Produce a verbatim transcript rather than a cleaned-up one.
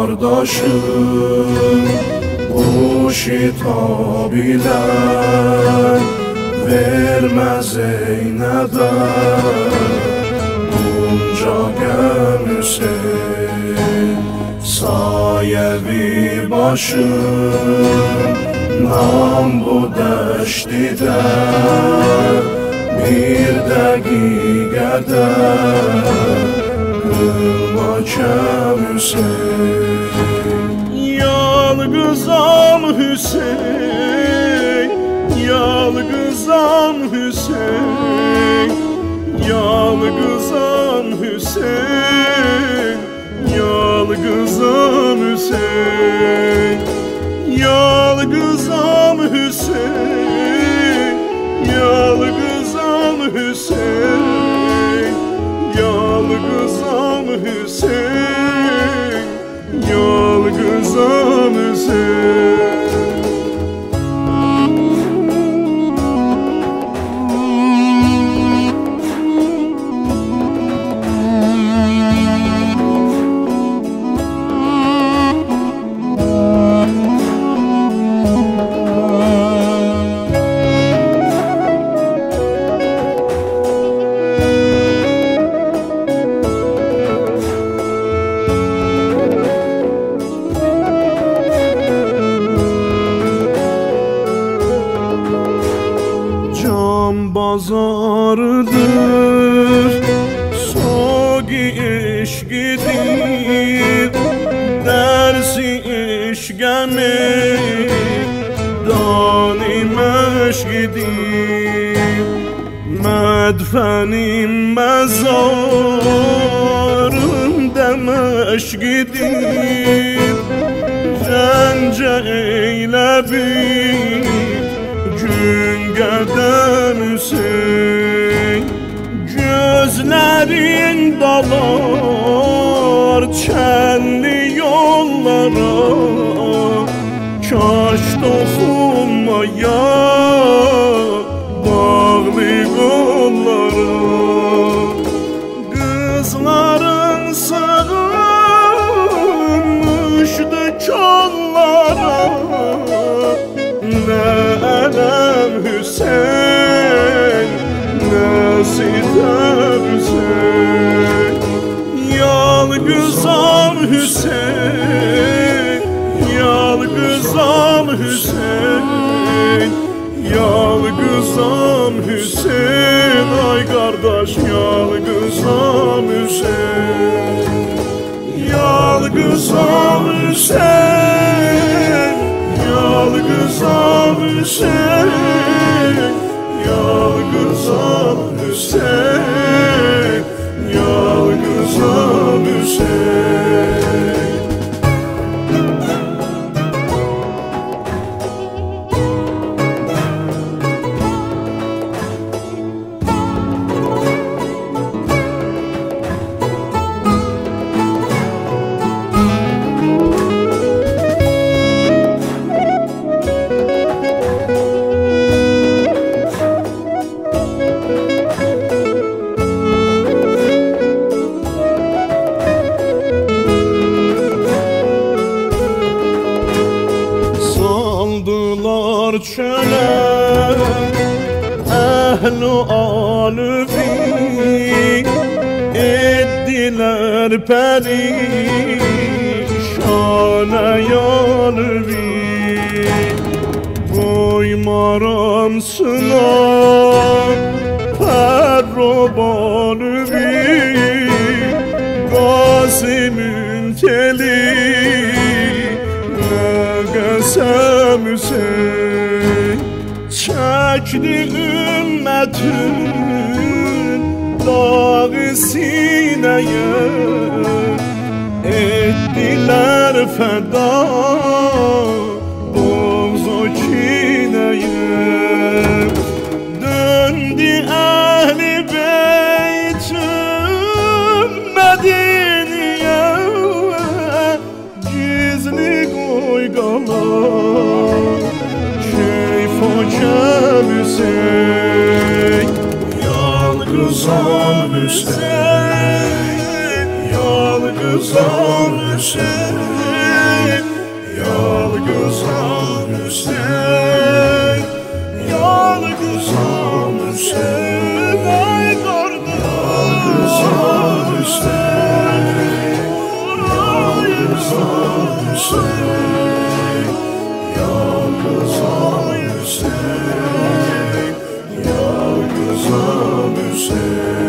kardeşim bu şitab ile verme Zeynep'e bunca gem Hüseyin. Sayevi başım nam bu deştide bir dakikada kılma kem Hüseyin. Yalgızam Hüseyin, yalgızam Hüseyin, yalgızam Hüseyin, yalgızam Hüseyin, yalgızam Hüseyin, yalgızam Hüseyin, yalgızam Hüseyin, yalgızam Hüseyin. Bazardır, soğuk iş gidip, dersi işgemir, danimeş gidip, medfenim mezarım demeş gidip, rence eyle bir gün gedem Hüseyin. Gözlerin dalar çenli yollara, kaş dokunmaya bağlı kollara. Kızların sığınmıştı kollara, ne elem Hüseyin, ne sitem Hüseyin. Yalgızam Hüseyin, yalgızam Hüseyin, yalgızam Hüseyin. Ay kardeş yalgızam Hüseyin, yalgızam Hüseyin, yalgızam Hüseyin, yalgızam Hüseyin, yalgızam Hüseyin. Çöle ehlu alüfi ettiler perişane yalvi. Koymaram sınav perrobalüvi, Gazi'nin teli ne gesem Hüseyin. Çekti ümmetin dağı sineye, ettiler feda boğzu kineye. Döndü ehli beytüm Medine'ye, gizli koygalar keyf o kem Hüseyin. Yalgızam Hüseyin, yalgızam Hüseyin, paşam Hüseyin.